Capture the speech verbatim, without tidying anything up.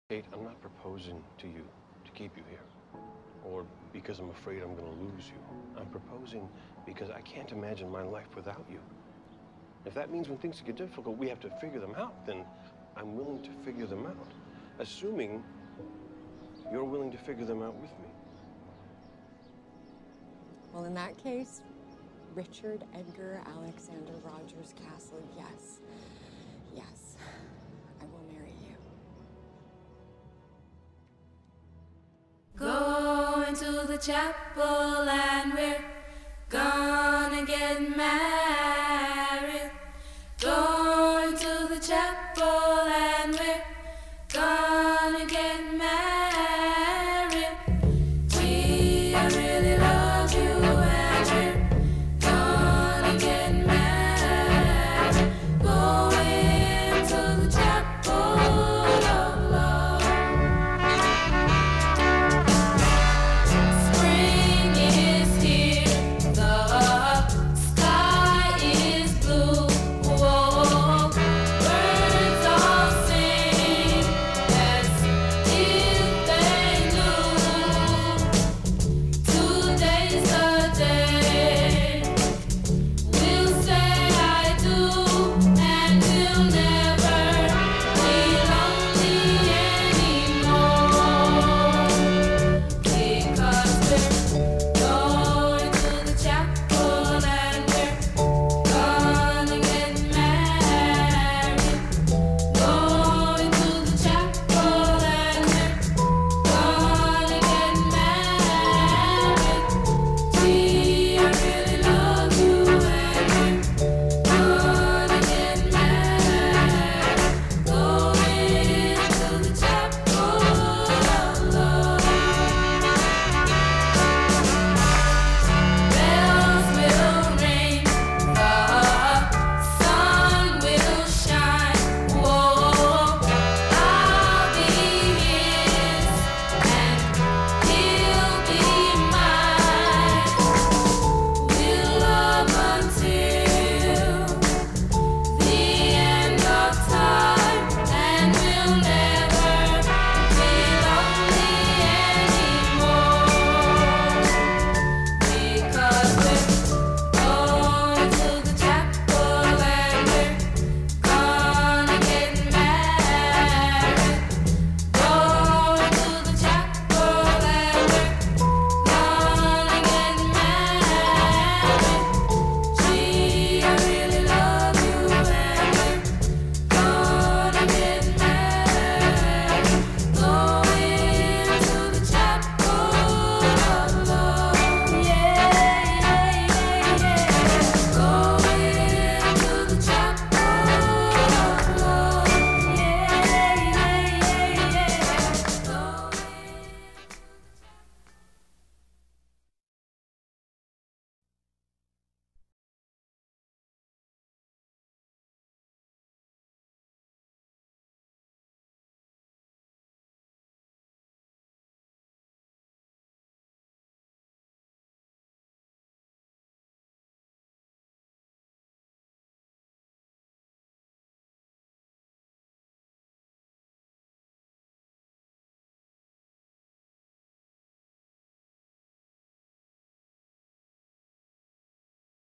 Kate, I'm not proposing to you to keep you here, or because I'm afraid I'm going to lose you. I'm proposing because I can't imagine my life without you. If that means when things get difficult, we have to figure them out, then I'm willing to figure them out, assuming you're willing to figure them out with me. Well, in that case, Richard Edgar Alexander Rogers Castle, yes. Yes, I will marry you. Going to the chapel and we're gonna get married. Going to the chapel.